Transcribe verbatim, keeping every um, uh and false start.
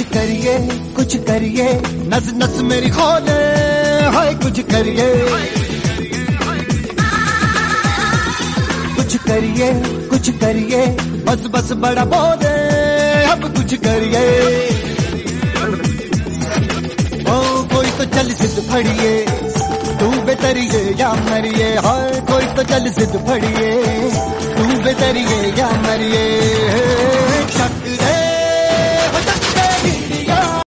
कुछ करिए कुछ करिए, नस नस मेरी खोले, हाय कुछ करिए कुछ करिए कुछ करिए, बस बस बड़ा बोले, अब कुछ करिए। ओ कोई तो चल सिद्ध फड़िए, तू बेतरिए या मरिए, हाय कोई तो चल सिद्ध फड़िए, तू बेतरिए या मरिए।